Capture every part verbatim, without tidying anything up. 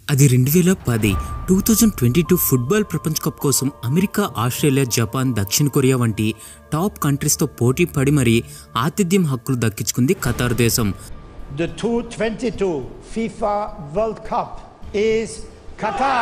అది రెండు వేల పది two thousand twenty two football ప్రపంచ కప్ కోసం అమెరికా, ఆస్ట్రేలియా, జపాన్, దక్షిణ కొరియా వంటి టాప్ కంట్రీస్తో పోటీ పడి మరీ ఆతిథ్యం హక్కులు దక్కించుకుంది ఖతార్ దేశం. The twenty twenty-two FIFA World Cup is Qatar.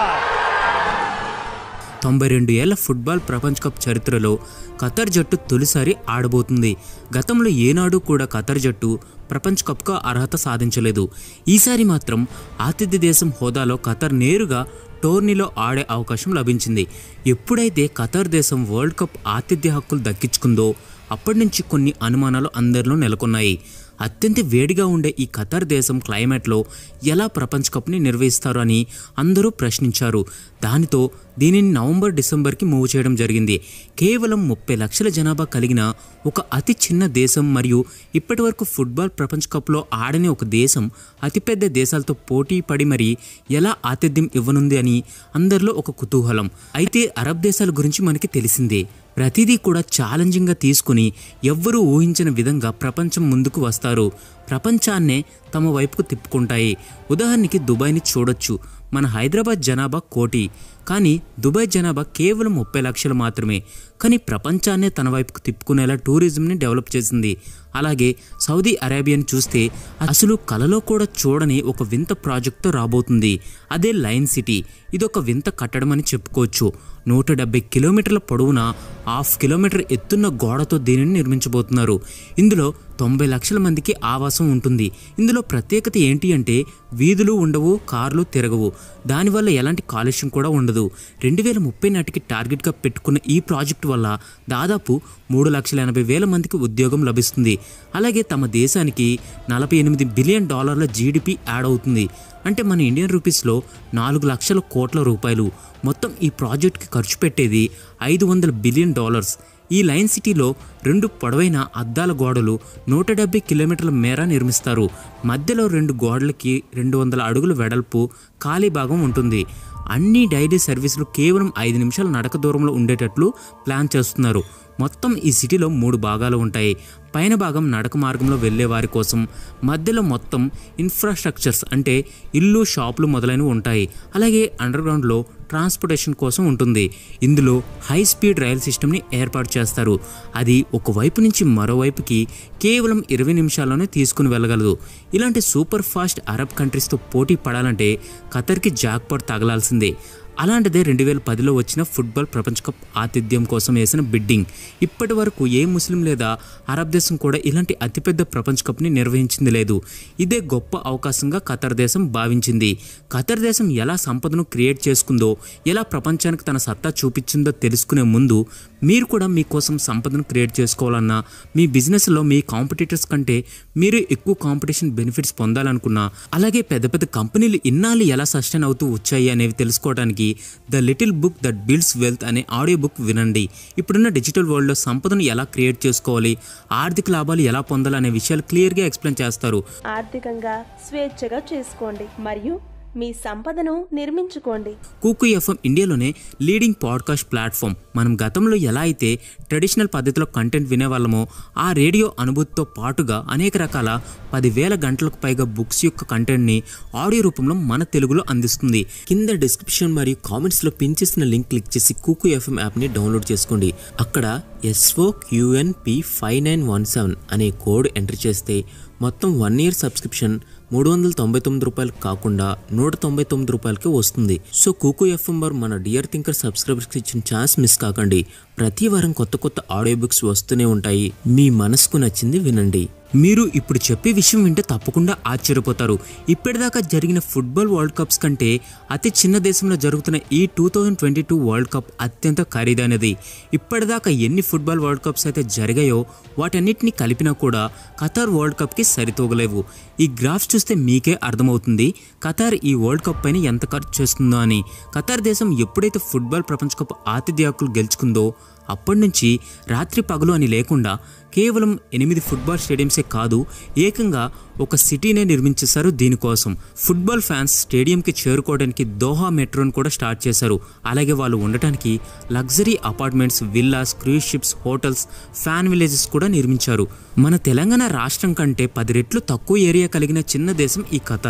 తొంభై రెండు ఏళ్ల ఫుట్బాల్ ప్రపంచ కప్ చరిత్రలో ఖతార్ జట్టు తొలిసారి ఆడబోతుంది. గతంలో ఏనాడు కూడా ఖతార్ జట్టు ప్రపంచ కప్కు అర్హత సాధించలేదు. ఈసారి మాత్రం ఆతిథ్య దేశం హోదాలో ఖతార్ నేరుగా టోర్నీలో ఆడే అవకాశం లభించింది. ఎప్పుడైతే ఖతార్ దేశం వరల్డ్ కప్ ఆతిథ్య హక్కులు దక్కించుకుందో అప్పటి నుంచి కొన్ని అనుమానాలు అందరిలో నెలకొన్నాయి. అత్యంత వేడిగా ఉండే ఈ ఖతార్ దేశం క్లైమేట్లో ఎలా ప్రపంచ కప్ని నిర్వహిస్తారు అని అందరూ ప్రశ్నించారు. దానితో దీనిని నవంబర్ డిసెంబర్కి మూవ్ చేయడం జరిగింది. కేవలం ముప్పై లక్షల జనాభా కలిగిన ఒక అతి చిన్న దేశం మరియు ఇప్పటి వరకు ఫుట్బాల్ ప్రపంచ కప్లో ఆడని ఒక దేశం అతిపెద్ద దేశాలతో పోటీ పడి మరి ఎలా ఆతిథ్యం ఇవ్వనుంది అని అందరిలో ఒక కుతూహలం. అయితే అరబ్ దేశాల గురించి మనకి తెలిసిందే. ప్రతిదీ కూడా ఛాలెంజింగ్గా తీసుకుని ఎవ్వరూ ఊహించిన విధంగా ప్రపంచం ముందుకు వస్తారు. ప్రపంచాన్నే తమ వైపుకు తిప్పుకుంటాయి. ఉదాహరణకి దుబాయ్ని చూడొచ్చు. మన హైదరాబాద్ జనాభా కోటి, కానీ దుబాయ్ జనాభా కేవలం ముప్పై లక్షలు మాత్రమే. కానీ ప్రపంచాన్నే తన వైపుకు తిప్పుకునేలా టూరిజంని డెవలప్ చేసింది. అలాగే సౌదీ అరేబియాని చూస్తే అసలు కలలో కూడా చూడని ఒక వింత ప్రాజెక్ట్తో రాబోతుంది. అదే లయన్ సిటీ. ఇదొక వింత కట్టడం అని చెప్పుకోవచ్చు. నూట డెబ్బై కిలోమీటర్ల పొడవున హాఫ్ కిలోమీటర్ ఎత్తున్న గోడతో దీనిని నిర్మించబోతున్నారు. ఇందులో తొంభై లక్షల మందికి ఆవాసం ఉంటుంది. ఇందులో ప్రత్యేకత ఏంటి అంటే వీధులు ఉండవు, కార్లు తిరగవు. దానివల్ల ఎలాంటి కాలుష్యం కూడా ఉండదు. రెండు వేల ముప్పై నాటికి టార్గెట్గా పెట్టుకున్న ఈ ప్రాజెక్టు వల్ల దాదాపు మూడు లక్షల ఎనభై వేల మందికి ఉద్యోగం లభిస్తుంది. అలాగే తమ దేశానికి నలభై ఎనిమిది బిలియన్ డాలర్ల జీడిపి యాడ్ అవుతుంది. అంటే మన ఇండియన్ రూపీస్లో నాలుగు లక్షల కోట్ల రూపాయలు. మొత్తం ఈ ప్రాజెక్ట్కి ఖర్చు పెట్టేది ఐదు వందల బిలియన్ డాలర్స్. ఈ లయన్ సిటీలో రెండు పొడవైన అద్దాల గోడలు నూట డెబ్బై కిలోమీటర్ల మేర నిర్మిస్తారు. మధ్యలో రెండు గోడలకి రెండు వందల అడుగుల వెడల్పు ఖాళీ భాగం ఉంటుంది. అన్ని డైలీ సర్వీసులు కేవలం ఐదు నిమిషాల నడక దూరంలో ఉండేటట్లు ప్లాన్ చేస్తున్నారు. మొత్తం ఈ సిటీలో మూడు భాగాలు ఉంటాయి. పైన భాగం నడక మార్గంలో వెళ్లే వారి కోసం, మధ్యలో మొత్తం ఇన్ఫ్రాస్ట్రక్చర్స్ అంటే ఇల్లు, షాపులు మొదలైనవి ఉంటాయి. అలాగే అండర్ గ్రౌండ్లో ట్రాన్స్పోర్టేషన్ కోసం ఉంటుంది. ఇందులో హై స్పీడ్ రైల్ సిస్టమ్ని ఏర్పాటు చేస్తారు. అది ఒకవైపు నుంచి మరోవైపుకి కేవలం ఇరవై నిమిషాల్లోనే తీసుకుని వెళ్ళగలదు. ఇలాంటి సూపర్ ఫాస్ట్ అరబ్ కంట్రీస్తో పోటీ పడాలంటే ఖతార్కి జాక్పాట్ తగలాల్సిందే. అలాంటిదే రెండు వేల పదిలో వచ్చిన ఫుట్బాల్ ప్రపంచ కప్ ఆతిథ్యం కోసం వేసిన బిడ్డింగ్. ఇప్పటి వరకు ఏ ముస్లిం లేదా అరబ్ దేశం కూడా ఇలాంటి అతిపెద్ద ప్రపంచ కప్ని నిర్వహించింది లేదు. ఇదే గొప్ప అవకాశంగా ఖతార్ దేశం భావించింది. ఖతార్ దేశం ఎలా సంపదను క్రియేట్ చేసుకుందో, ఎలా ప్రపంచానికి తన సత్తా చూపించిందో తెలుసుకునే ముందు మీరు కూడా మీకోసం సంపదను క్రియేట్ చేసుకోవాలన్నా, మీ బిజినెస్లో మీ కాంపిటీటర్స్ కంటే మీరు ఎక్కువ కాంపిటీషన్ బెనిఫిట్స్ పొందాలనుకున్నా, అలాగే పెద్ద పెద్ద కంపెనీలు ఇన్నాళ్ళు ఎలా సస్టైన్ అవుతూ వచ్చాయి అనేవి తెలుసుకోవడానికి the little book that builds wealth అనే ఆడియో బుక్ వినండి. ఇప్పుడున్న డిజిటల్ వరల్డ్లో సంపదను ఎలా క్రియేట్ చేసుకోవాలి, ఆర్థిక లాభాలు ఎలా పొందాలి అనే విషయాలు క్లియర్గా ఎక్స్ప్లెయిన్ చేస్తారు. ఆర్థికంగా స్వేచ్ఛగా చేసుకోండి మరియు మీ సంపదను నిర్మించుకోండి. కూకు ఎఫ్ఎం ఇండియాలోనే లీడింగ్ పాడ్కాస్ట్ ప్లాట్ఫామ్. మనం గతంలో ఎలా అయితే ట్రెడిషనల్ పద్ధతిలో కంటెంట్ వినేవాళ్ళమో ఆ రేడియో అనుభూతితో పాటుగా అనేక రకాల పదివేల గంటలకు పైగా బుక్స్ యొక్క కంటెంట్ని ఆడియో రూపంలో మన తెలుగులో అందిస్తుంది. కింద డిస్క్రిప్షన్ మరియు కామెంట్స్లో పిన్ చేసిన లింక్ క్లిక్ చేసి కూకు ఎఫ్ఎం యాప్ని డౌన్లోడ్ చేసుకోండి. అక్కడ SO QNP five nine one seven అనే కోడ్ ఎంటర్ చేస్తే మొత్తం వన్ ఇయర్ సబ్స్క్రిప్షన్ మూడు వందల తొంభై తొమ్మిది రూపాయలు కాకుండా నూట తొంభై తొమ్మిది రూపాయలకే వస్తుంది. సో కూకు ఎఫ్ఎం వారు మన డియర్ థింకర్ సబ్స్క్రైబర్స్కి ఇచ్చిన ఛాన్స్ మిస్ కాకండి. ప్రతి వారం కొత్త కొత్త ఆడియో బుక్స్ వస్తూనే ఉంటాయి. మీ మనసుకు నచ్చింది వినండి. మీరు ఇప్పుడు చెప్పే విషయం వింటే తప్పకుండా ఆశ్చర్యపోతారు. ఇప్పటిదాకా జరిగిన ఫుట్బాల్ వరల్డ్ కప్స్ కంటే అతి చిన్న దేశంలో జరుగుతున్న ఈ two thousand twenty two world cup అత్యంత ఖరీదైనది. ఇప్పటిదాకా ఎన్ని ఫుట్బాల్ వరల్డ్ కప్స్ అయితే జరిగాయో వాటన్నిటిని కలిపినా కూడా ఖతార్ వరల్డ్ కప్కి సరితూగలేవు. ఈ గ్రాఫ్స్ చూస్తే మీకే అర్థమవుతుంది ఖతార్ ఈ వరల్డ్ కప్ పైన ఎంత ఖర్చు చేస్తుందో అని. ఖతార్ దేశం ఎప్పుడైతే ఫుట్బాల్ ప్రపంచ కప్ ఆతిథ్య హక్కులు గెలుచుకుందో అప్పటి నుంచి రాత్రి పగలు అని లేకుండా కేవలం ఎనిమిది ఫుట్బాల్ స్టేడియంసే కాదు, ఏకంగా ఒక సిటీనే నిర్మించేశారు దీనికోసం. ఫుట్బాల్ ఫ్యాన్స్ స్టేడియంకి చేరుకోవడానికి దోహా మెట్రోని కూడా స్టార్ట్ చేశారు. అలాగే వాళ్ళు ఉండటానికి luxury apartments, villas, cruise ships, hotels, fan villages కూడా నిర్మించారు. మన తెలంగాణ రాష్ట్రం కంటే పది రెట్లు తక్కువ ఏరియా కలిగిన చిన్న దేశం ఈ ఖతార్.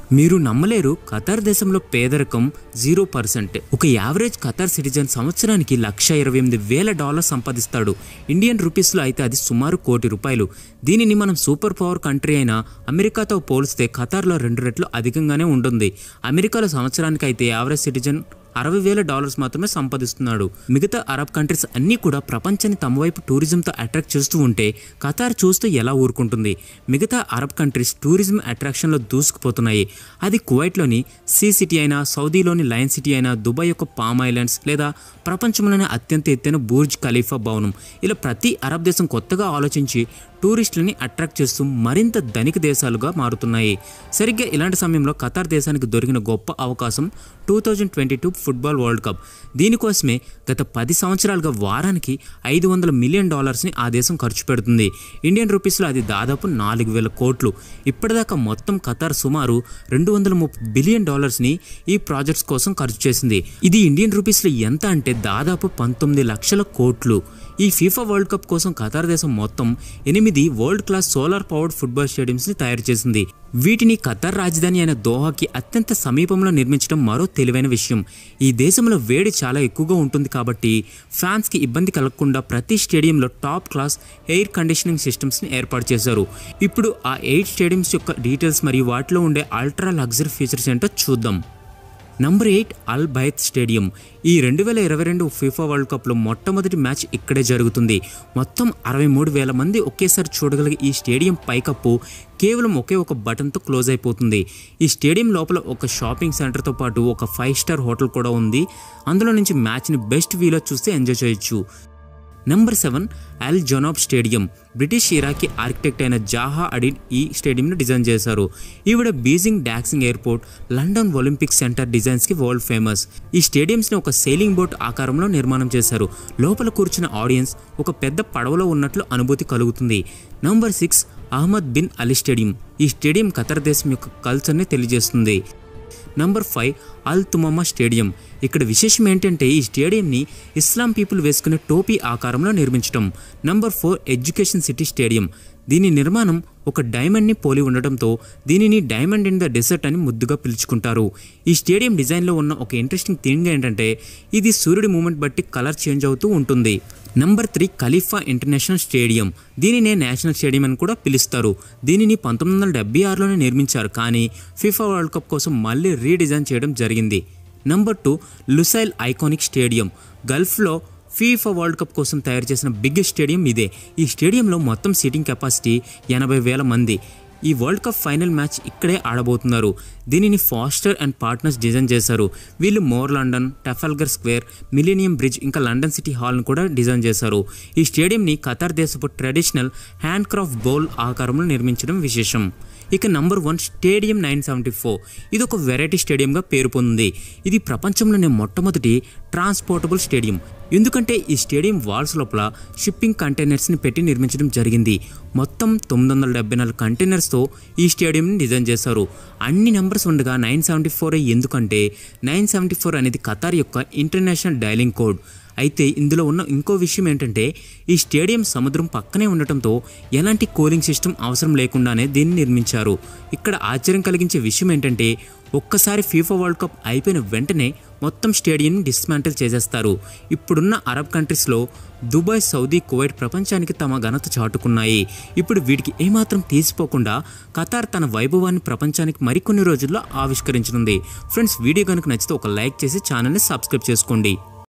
మీరు నమ్మలేరు, ఖతార్ దేశంలో పేదరికం జీరో పర్సెంట్. ఒక యావరేజ్ ఖతార్ సిటిజన్ సంవత్సరానికి లక్ష ఇరవై ఎనిమిది వేల డాలర్ సంపాదిస్తాడు. ఇండియన్ రూపీస్లో అయితే అది సుమారు కోటి రూపాయలు. దీనిని మనం సూపర్ పవర్ కంట్రీ అయిన అమెరికాతో పోలిస్తే ఖతార్లో రెండు రెట్లు అధికంగానే ఉంటుంది. అమెరికాలో సంవత్సరానికి అయితే యావరేజ్ సిటిజన్ అరవై వేల డాలర్స్ మాత్రమే సంపాదిస్తున్నాడు. మిగతా అరబ్ కంట్రీస్ అన్నీ కూడా ప్రపంచాన్ని తమ వైపు టూరిజంతో అట్రాక్ట్ చేస్తూ ఉంటే ఖతార్ చూస్తూ ఎలా ఊరుకుంటుంది? మిగతా అరబ్ కంట్రీస్ టూరిజం అట్రాక్షన్లో దూసుకుపోతున్నాయి. అది కువైట్లోని సీ సిటీ అయినా, సౌదీలోని లయన్ సిటీ అయినా, దుబాయ్ యొక్క పామ్ ఐలాండ్స్ లేదా ప్రపంచంలోనే అత్యంత ఎత్తైన బుర్జ్ ఖలీఫా భవనం, ఇలా ప్రతి అరబ్ దేశం కొత్తగా ఆలోచించి టూరిస్టులని అట్రాక్ట్ చేస్తూ మరింత ధనిక దేశాలుగా మారుతున్నాయి. సరిగ్గా ఇలాంటి సమయంలో ఖతార్ దేశానికి దొరికిన గొప్ప అవకాశం two thousand twenty two football world cup. దీనికోసమే గత పది సంవత్సరాలుగా వారానికి ఐదు వందల మిలియన్ డాలర్స్ని ఆ దేశం ఖర్చు పెడుతుంది. ఇండియన్ రూపీస్లో అది దాదాపు నాలుగు వేల కోట్లు. ఇప్పటిదాకా మొత్తం ఖతార్ సుమారు రెండు వందల ముప్పై బిలియన్ డాలర్స్ని ఈ ప్రాజెక్ట్స్ కోసం ఖర్చు చేసింది. ఇది ఇండియన్ రూపీస్లో ఎంత అంటే దాదాపు పంతొమ్మిది లక్షల కోట్లు. ఈ ఫీఫా వరల్డ్ కప్ కోసం ఖతార్ దేశం మొత్తం ఎనిమిది world class solar powered football స్టేడియంస్ని తయారు చేసింది. వీటిని ఖతార్ రాజధాని అయిన దోహాకి అత్యంత సమీపంలో నిర్మించడం మరో తెలివైన విషయం. ఈ దేశంలో వేడి చాలా ఎక్కువగా ఉంటుంది కాబట్టి ఫ్యాన్స్కి ఇబ్బంది కలగకుండా ప్రతి స్టేడియంలో టాప్ క్లాస్ ఎయిర్ కండిషనింగ్ సిస్టమ్స్ని ఏర్పాటు చేశారు. ఇప్పుడు ఆ ఎయిట్ స్టేడియంస్ యొక్క డీటెయిల్స్ మరియు వాటిలో ఉండే అల్ట్రా లగ్జరీ ఫీచర్స్ ఏంటో చూద్దాం. Number eight, Al Bait stadium. ఈ రెండు వేల ఇరవై రెండు ఫీఫా వరల్డ్ కప్లో మొట్టమొదటి మ్యాచ్ ఇక్కడే జరుగుతుంది. మొత్తం అరవై మూడు వేల మంది ఒకేసారి చూడగలిగే ఈ స్టేడియం పైకప్పు కేవలం ఒకే ఒక బటన్తో క్లోజ్ అయిపోతుంది. ఈ స్టేడియం లోపల ఒక షాపింగ్ సెంటర్తో పాటు ఒక ఫైవ్ స్టార్ హోటల్ కూడా ఉంది. అందులో నుంచి మ్యాచ్ని బెస్ట్ వ్యూలో చూస్తే ఎంజాయ్ చేయొచ్చు. Number seven, Al Janoub stadium. British Iraqi architect అయిన జాహా అడిన్ ఈ స్టేడియంను డిజైన్ చేశారు. ఈవిడ Beijing Daxing airport, London Olympic centre డిజైన్స్కి వరల్డ్ ఫేమస్. ఈ స్టేడియంస్ని ఒక సెయిలింగ్ బోట్ ఆకారంలో నిర్మాణం చేశారు. లోపల కూర్చున్న ఆడియన్స్ ఒక పెద్ద పడవలో ఉన్నట్లు అనుభూతి కలుగుతుంది. Number six, Ahmad Bin Ali stadium. ఈ స్టేడియం ఖతార్ దేశం యొక్క కల్చర్ని తెలియజేస్తుంది. Number five, Al Thumama stadium. ఇక్కడ విశేషం ఏంటంటే ఈ స్టేడియంని ఇస్లాం పీపుల్ వేసుకునే టోపీ ఆకారంలో నిర్మించడం. Number four, education city stadium. దీని నిర్మాణం ఒక డైమండ్ని పోలి ఉండటంతో దీనిని డైమండ్ ఇన్ ద డెసర్ట్ అని ముద్దుగా పిలుచుకుంటారు. ఈ స్టేడియం డిజైన్లో ఉన్న ఒక ఇంట్రెస్టింగ్ థింగ్ ఏంటంటే ఇది సూర్యుడి మూమెంట్ బట్టి కలర్ చేంజ్ అవుతూ ఉంటుంది. Number three, Khalifa international stadium. దీనినే నేషనల్ స్టేడియం అని కూడా పిలుస్తారు. దీనిని పంతొమ్మిది వందల డెబ్బై ఆరులోనే నిర్మించారు, కానీ ఫీఫా వరల్డ్ కప్ కోసం మళ్ళీ రీడిజైన్ చేయడం జరిగింది. Number two, Lusail iconic stadium. గల్ఫ్లో ఫీఫా వరల్డ్ కప్ కోసం తయారు చేసిన బిగ్గెస్ట్ స్టేడియం ఇదే. ఈ స్టేడియంలో మొత్తం సీటింగ్ కెపాసిటీ ఎనభై వేల మంది. ఈ వరల్డ్ కప్ ఫైనల్ మ్యాచ్ ఇక్కడే ఆడబోతున్నారు. దీనిని ఫాస్టర్ అండ్ పార్ట్నర్స్ డిజైన్ చేశారు. వీళ్ళు More London, Trafalgar Square, Millennium Bridge ఇంకా లండన్ సిటీ హాల్ను కూడా డిజైన్ చేశారు. ఈ స్టేడియంని ఖతార్ దేశపు ట్రెడిషనల్ హ్యాండ్ క్రాఫ్ట్ బౌల్ ఆకారంలో నిర్మించడం విశేషం. ఇక number one, stadium nine seventy four. ఇది ఒక వెరైటీ స్టేడియంగా పేరు పొందింది. ఇది ప్రపంచంలోనే మొట్టమొదటి ట్రాన్స్పోర్టబుల్ స్టేడియం. ఎందుకంటే ఈ స్టేడియం వాల్స్ లోపల షిప్పింగ్ కంటైనర్స్ని పెట్టి నిర్మించడం జరిగింది. మొత్తం తొమ్మిది వందల డెబ్బై నాలుగు కంటైనర్స్తో ఈ స్టేడియంని డిజైన్ చేశారు. అన్ని నెంబర్స్ ఉండగా నైన్ సెవెంటీ ఫోర్ ఎందుకంటే నైన్ సెవెంటీ ఫోర్ అనేది ఖతార్ యొక్క ఇంటర్నేషనల్ డైలింగ్ కోడ్. అయితే ఇందులో ఉన్న ఇంకో విషయం ఏంటంటే ఈ స్టేడియం సముద్రం పక్కనే ఉండటంతో ఎలాంటి కూలింగ్ సిస్టమ్ అవసరం లేకుండానే దీన్ని నిర్మించారు. ఇక్కడ ఆశ్చర్యం కలిగించే విషయం ఏంటంటే ఒక్కసారి ఫీఫా వరల్డ్ కప్ అయిపోయిన వెంటనే మొత్తం స్టేడియంని డిస్మాంటిల్ చేసేస్తారు. ఇప్పుడున్న అరబ్ కంట్రీస్లో దుబాయ్, సౌదీ, కువైట్ ప్రపంచానికి తమ ఘనత చాటుకున్నాయి. ఇప్పుడు వీటికి ఏమాత్రం తీసిపోకుండా ఖతార్ తన వైభవాన్ని ప్రపంచానికి మరికొన్ని రోజుల్లో ఆవిష్కరించనుంది. ఫ్రెండ్స్, వీడియో కనుక నచ్చితే ఒక లైక్ చేసి ఛానల్ని సబ్స్క్రైబ్ చేసుకోండి.